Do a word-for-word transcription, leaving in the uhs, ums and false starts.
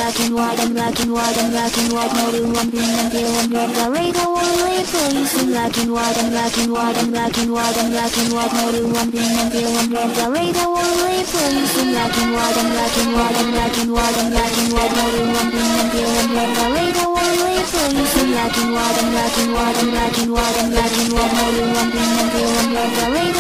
black and white and black and white and black and white. No do one thing until I'm dead. The radio only plays in black and white and black and white and black and white and black and white. No do one thing until I'm dead. The radio only plays in black and white and black and white and black and white and black and white. No do one thing until I'm dead. The radio only plays in black and white and black and white and black and white and black and white. No do one thing until I'm dead. The radio